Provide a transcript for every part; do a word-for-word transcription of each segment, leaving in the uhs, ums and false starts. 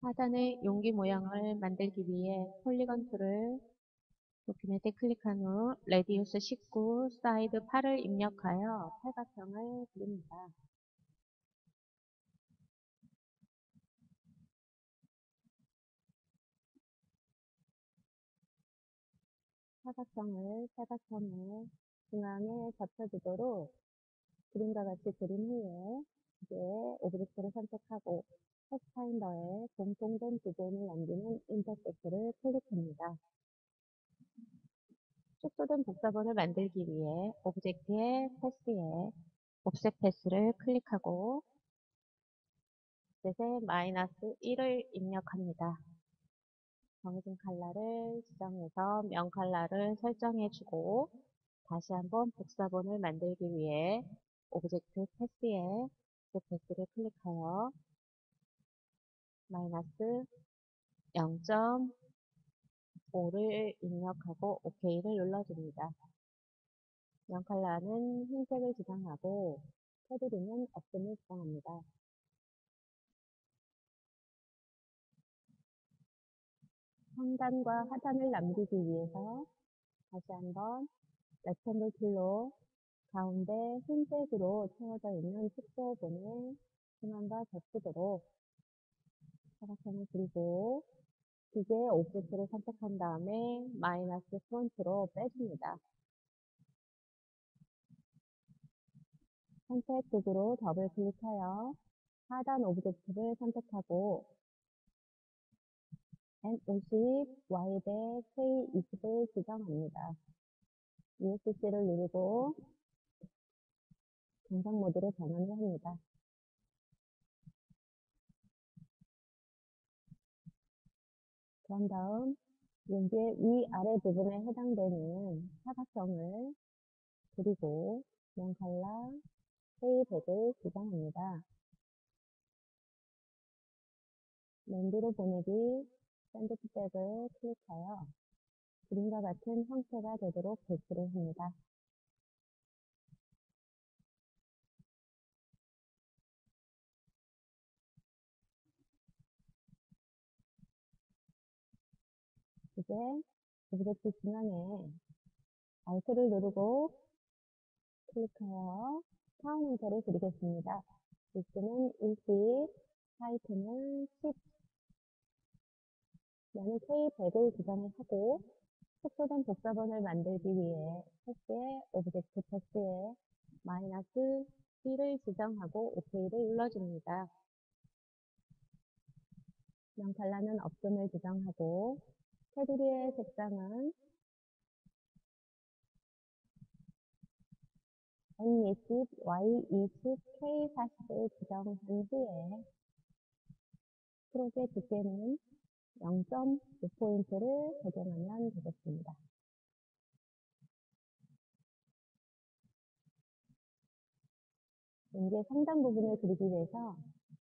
하단의 용기 모양을 만들기 위해 폴리건 툴을 도큐멘트에 클릭한 후 레디우스 십구, 사이드 팔을 입력하여 팔각형을 그립니다. 사각형을 사각형을 중앙에 접혀주도록 그림과 같이 그린 후에 이제 오브젝트를 선택하고 패스파인더에 공통된 부분을 남기는 인터섹트를 클릭합니다. 축소된 복사본을 만들기 위해 오브젝트의 패스에 옵셋 패스를 클릭하고 옵셋에 마이너스 일을 입력합니다. 정해진 컬러를 지정해서 면 컬러를 설정해주고 다시 한번 복사본을 만들기 위해 오브젝트 패스에 옵셋 패스를 클릭하여 마이너스 영 점 오를 입력하고 오케이를 눌러줍니다. 면 컬러는 흰색을 지정하고 테두리는 없음을 지정합니다. 상단과 하단을 남기기 위해서 다시 한번 렉탱글 툴로 가운데 흰색으로 채워져 있는 축소본을 중앙과 겹치도록 사각형을 그리고 두 개의 오브젝트를 선택한 다음에 마이너스 프론트로 빼줍니다. 선택 도구로 더블 클릭하여 하단 오브젝트를 선택하고 엔 오십, 와이 백, 케이 이십을 지정합니다. 유에스씨를 누르고 정상 모드로 전환을 합니다. 그런 다음 용기의 위아래 부분에 해당되는 사각형을 그리고 면 컬러 케이 백을 지정합니다. 맨 뒤로 보내기 샌드백을 클릭하여 그림과 같은 형태가 되도록 배치를 합니다. 이제 오브젝트 중앙에 Alt를 누르고 클릭하여 타운 형태를 그리겠습니다. 위치는 이십, 하이트는 십, 면은 케이 백을 지정을 하고 축소된 복사본을 만들기 위해 패스에 오브젝트 패스에 마이너스 일을 지정하고 오케이를 눌러줍니다. 면 컬러는 없음을 지정하고 테두리의 색상은 엔 이십, 와이 이십, 케이 사십을 지정한 후에 스트로크의 두께는 영 점 오 포인트를 적용하면 되겠습니다. 이제 상단 부분을 그리기 위해서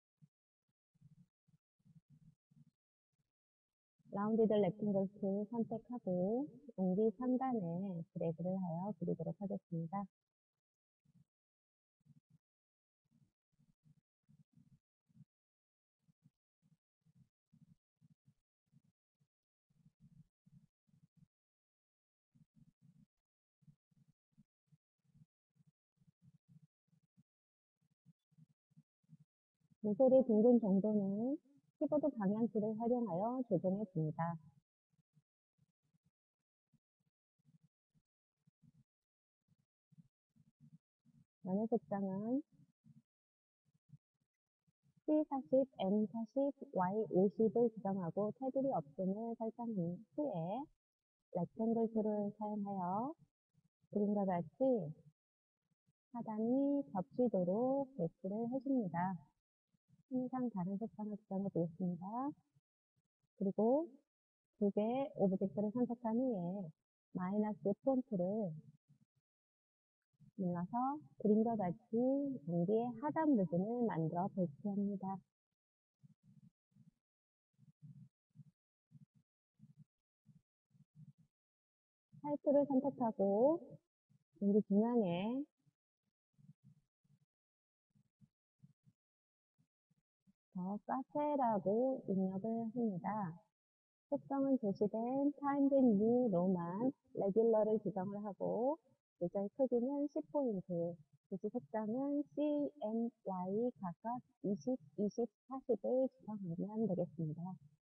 라운디드 렉탱글 툴 선택하고 용기 상단에 드래그를 하여 그리도록 하겠습니다. 모서리 둥근 정도는 키보드 방향키를 활용하여 조정해 줍니다. 면의 색상은 씨 사십, 엠 사십, 와이 오십을 지정하고 테두리 없음을 설정한 후에 렉탱글 툴을 사용하여 그림과 같이 하단이 겹치도록 배치를 해줍니다. 항상 다른 색상을 지정해 보겠습니다. 그리고 두 개의 오브젝트를 선택한 후에 마이너스 폰트를 눌러서 그림과 같이 용기의 하단 부분을 만들어 배치합니다. 타이틀을 선택하고 용기 중앙에 더 카페라고 입력을 합니다. 색상은 제시된 타임드 뉴 로만 레귤러를 지정을 하고 글자의 크기는 십 포인트, 글씨 색상은 씨, 엠, 와이 각각 이십, 이십, 사십을 지정하면 되겠습니다.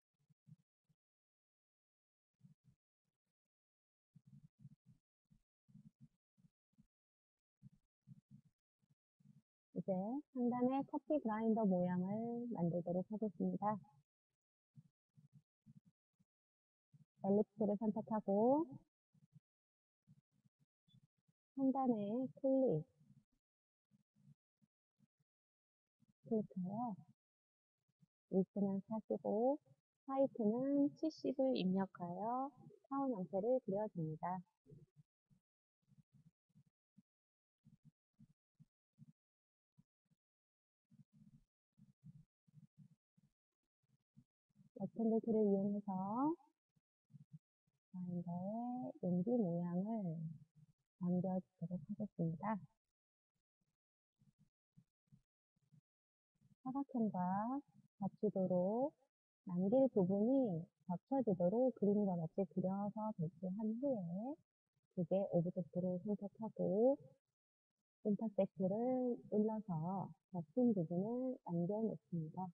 이제 상단의 커피 그라인더 모양을 만들도록 하겠습니다. 엘립스를 선택하고 상단에 클릭, 클릭하여 위스는 사십오, 하이트는 칠십을 입력하여 타원 형태를 그려줍니다. 렉탱글 툴을 이용해서 가운데에 용기 모양을 남겨주도록 하겠습니다. 사각형과 겹치도록 남길 부분이 겹쳐지도록 그림과 같이 그려서 배치한 후에 두개 오브젝트를 선택하고 인터섹트를 눌러서 겹친 부분을 남겨놓습니다.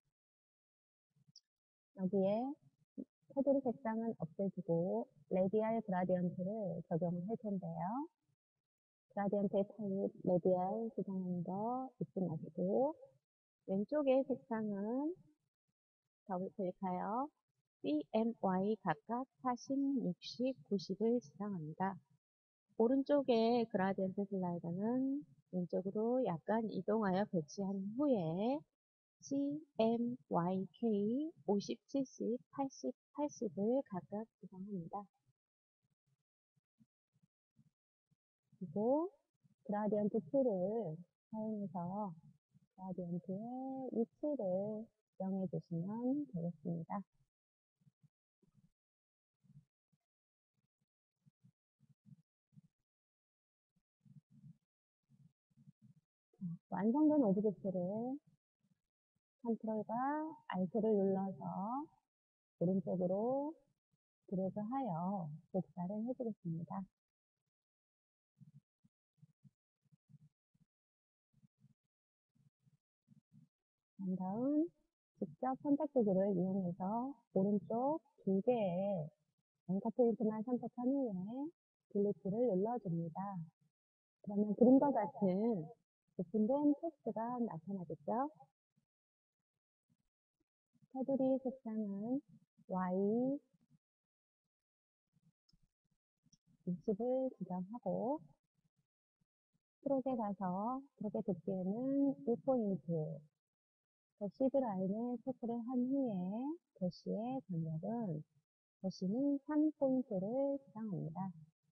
여기에 테두리 색상은 없애주고 레디알 그라디언트를 적용을 할 텐데요. 그라디언트의 타입 레디알 지정하는 거 잊지 마시고 왼쪽의 색상은 더블 클릭하여 씨, 엠, 와이 각각 사십, 육십, 구십을 지정합니다. 오른쪽의 그라디언트 슬라이더는 왼쪽으로 약간 이동하여 배치한 후에 씨, 엠, 와이, 케이 오십, 칠십, 팔십, 팔십을 각각 지정합니다. 그리고 그라디언트 툴을 사용해서 그라디언트의 위치를 지정해 주시면 되겠습니다. 완성된 오브젝트를 컨트롤과 알트를 눌러서 오른쪽으로 드래그하여 복사를 해주겠습니다. 다음 직접 선택 도구를 이용해서 오른쪽 두 개의 앵커 포인트만 선택한 후에 딜리트를 눌러줍니다. 그러면 그림과 같은 오픈된 텍스트가 나타나겠죠? 테두리 색상은 와이 이십을 지정하고 스트로크에 가서 스트로크의 두께는 일 포인트, 더시드 라인에 체크를 한 후에 더시의 간격은 더시는 삼 포인트를 지정합니다.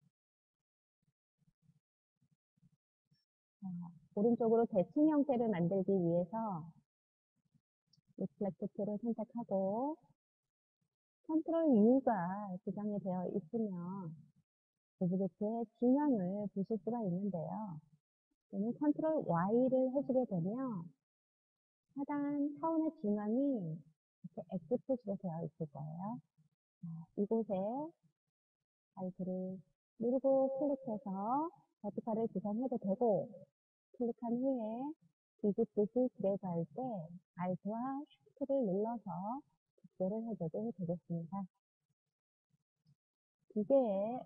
자, 오른쪽으로 대칭 형태를 만들기 위해서 리플렉트 툴을 선택하고 컨트롤 U가 지정이 되어 있으면 오브젝트의 중앙을 보실 수가 있는데요. 저는 컨트롤 Y를 해주게 되면 하단 타원의 중앙이 이렇게 X 표시가 되어 있을 거예요. 자, 이곳에 알트를 누르고 클릭해서 버티컬을 지정해도 되고 클릭한 후에 디귿듯이 드래그할 때 알트와 쉬프트를 눌러서 복제를 해줘도 되겠습니다. 두 개의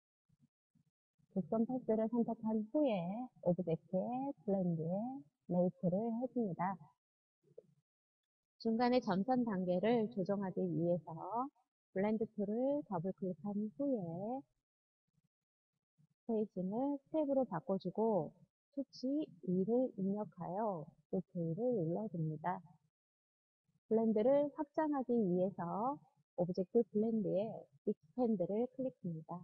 곡선 패스를 선택한 후에 오브젝트의 블렌드에 메이크를 해줍니다. 중간에 점선 단계를 조정하기 위해서 블렌드 툴을 더블 클릭한 후에 스페이싱을 스텝으로 바꿔주고 수치 이를 입력하여 오케이를 눌러줍니다. 블렌드를 확장하기 위해서 오브젝트 블렌드에 익스펜드를 클릭합니다.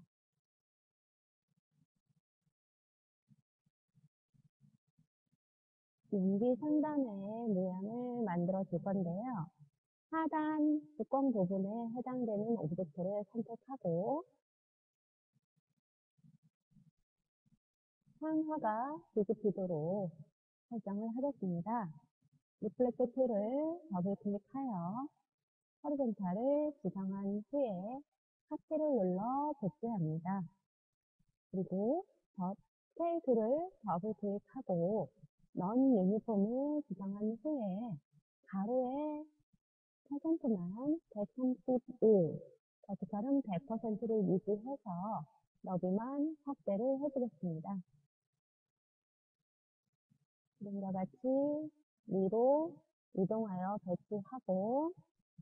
용기 상단의 모양을 만들어 줄 건데요. 하단 뚜껑 부분에 해당되는 오브젝트를 선택하고 상하가 뒤집히도록 설정을 하겠습니다. 리플렉트 툴을 더블 클릭하여 허리존탈을 지정한 후에 하트를 눌러 배치합니다. 그리고 더 스케일 툴을 더블 클릭하고 넌 유니폼을 지정한 후에 가로에 퍼센트만 백삼십오, 버티컬은 백 퍼센트를 유지해서 너비만 확대를 해주겠습니다. 지금과 같이 위로 이동하여 배치하고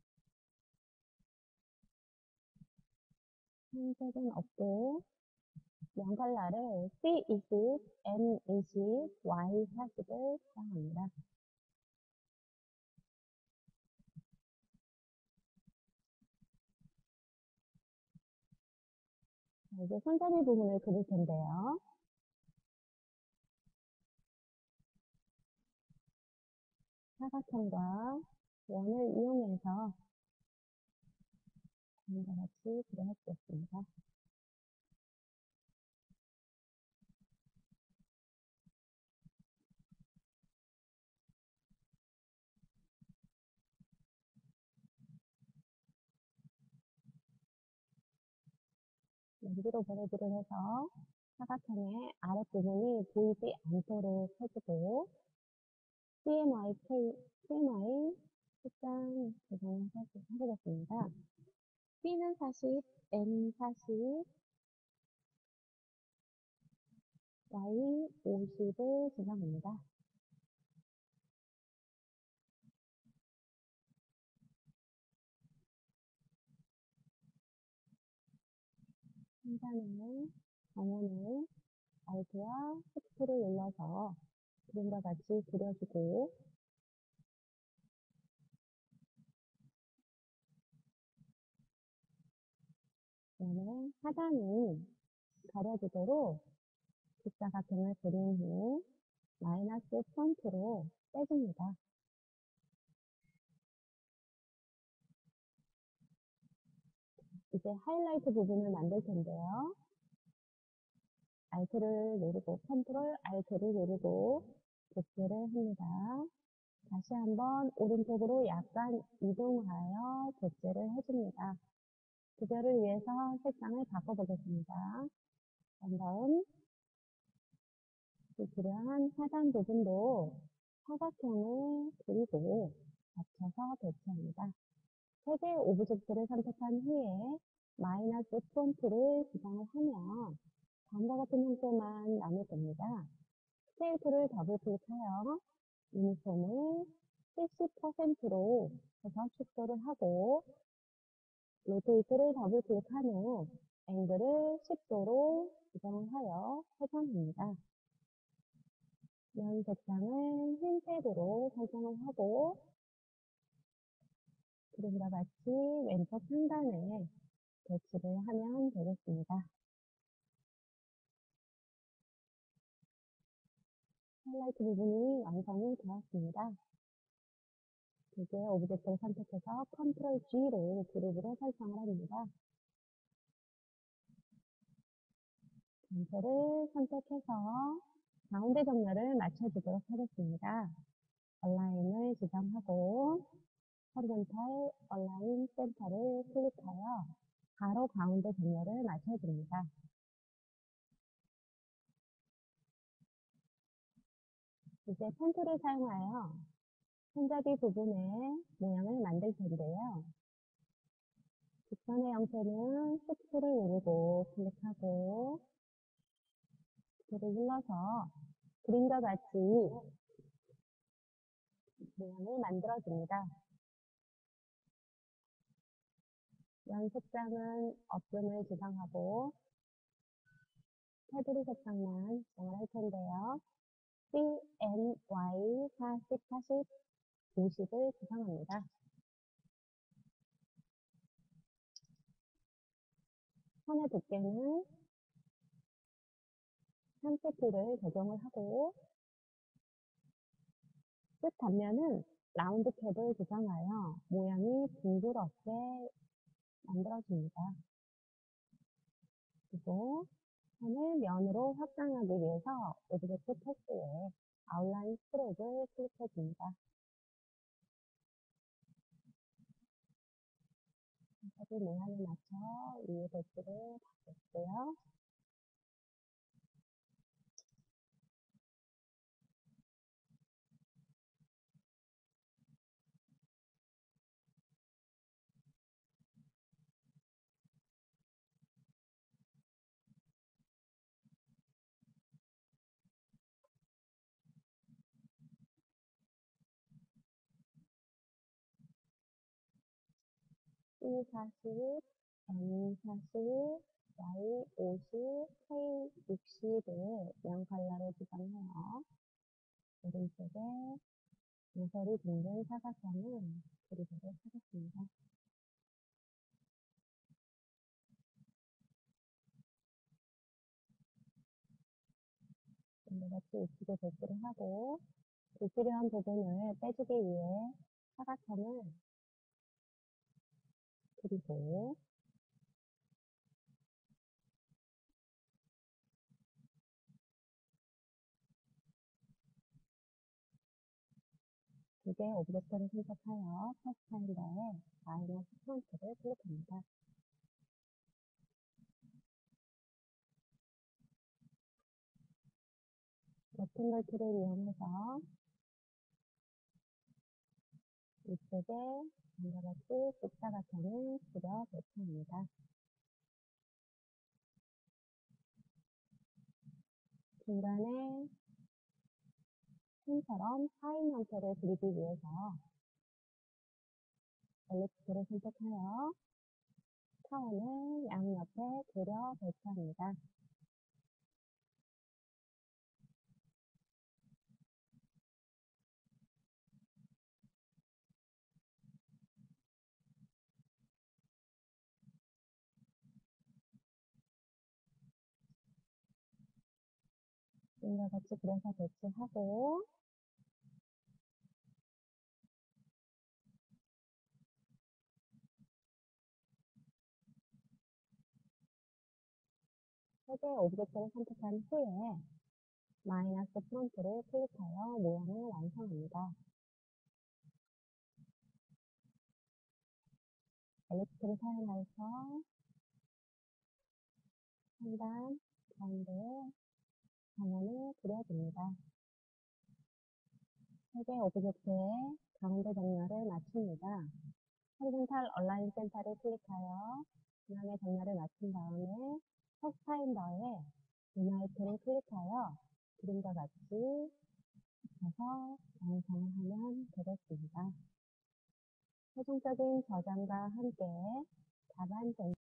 흰색은 없고 연칼라를 씨 이십, 엠 이십, 와이 사십을 사용합니다. 이제 손잡이 부분을 그릴 텐데요. 사각형과 원을 이용해서 다음과 같이 그려주겠습니다. 여기로 보내기를 해서 사각형의 아랫부분이 보이지 않도록 해주고 씨엠와이, K, 씨엠와이 색상 조정을 해보겠습니다. B는 사십, M 사십, Y 오십을 지정합니다. 상단을, 정원을 Alt와 Shift를 눌러서 그림과 같이 그려주고 그다음에 하단이 가려지도록 직사각형을 그린 후 마이너스 폰트로 빼줍니다. 이제 하이라이트 부분을 만들 텐데요. Alt를 누르고 컨트롤 Alt를 누르고 복제를 합니다. 다시 한번 오른쪽으로 약간 이동하여 복제를 해줍니다. 구별을 위해서 색상을 바꿔보겠습니다. 그 다음 필요한 하단 부분도 사각형을 그리고 맞춰서 배치합니다. 세 개의 오브젝트를 선택한 후에 마이너스 폰트를 지정을 하면 다음과 같은 형태만 남을 겁니다. 스케일 툴을 더블 클릭하여 유니폼을 칠십 퍼센트로 해서 축소를 하고 로테이트를 더블 클릭한 후 앵글을 십 도로 지정을 하여 회전합니다. 면 색상을 흰색으로 설정을 하고 그림과 같이 왼쪽 상단에 배치를 하면 되겠습니다. 하이라이트 부분이 완성이 되었습니다. 이제 오브젝트를 선택해서 컨트롤 G로 그룹으로 설정을 합니다. 전체를 선택해서 가운데 정렬을 맞춰주도록 하겠습니다. 얼라인을 지정하고 호리존탈 얼라인 센터를 클릭하여 가로 가운데 정렬을 맞춰줍니다. 이제 펜툴을 사용하여 손잡이 부분의 모양을 만들 텐데요. 직선의 형태는 Shift를 누르고 클릭하고 Shift를 눌러서 그림과 같이 모양을 만들어줍니다. 면 색상은 없음을 지정하고 테두리 색상만 지정을 할 텐데요. C, N, Y, 사십, 사십, 오십을 지정합니다. 선의 두께는 삼 센티미터를 적용을 하고 끝 단면은 라운드 캡을 지정하여 모양이 둥그렇게 만들어줍니다. 그리고 선을 면으로 확장하기 위해서 오브젝트 텍스트에 아웃라인 스트로크를 클릭해 줍니다. 여기 모양에 맞춰 위에 배치를 바꿀게요. 이 사십, M 사십, Y 오십, K 육십을 양 컬러로 지정해요. 오른쪽에 모서리 둥근 사각형을 그리도록 하겠습니다. 같이 우측에 배치를 하고 불필요한 부분을 빼주기 위해 사각형을 그리고 두 개의 오브젝트를 선택하여 파스파인더에 마이너스 프론트를 클릭합니다. 렉탱글 툴을 이용해서 이쪽에 이와 같이 직사각형을 그려 배치합니다. 중간에 펜처럼 사인 형태를 그리기 위해서 엘립스를 선택하여 타원을 양옆에 그려 배치합니다. 이와 같이 그려서 배치하고 세 개의 오브젝트를 선택한 후에 마이너스 프론트를 클릭하여 모양을 완성합니다. 엘립스를 사용해서 상단, 가운데에 정원을 그려줍니다. 세 개의 오브젝트의 가운데 정렬을 맞춥니다. 호리존탈 얼라인 센터를 클릭하여 중앙의 정렬을 맞춘 다음에 파스파인더에 유나이트를 클릭하여 그림과 같이 해서 완성을 하면 되겠습니다. 최종적인 저장과 함께 답안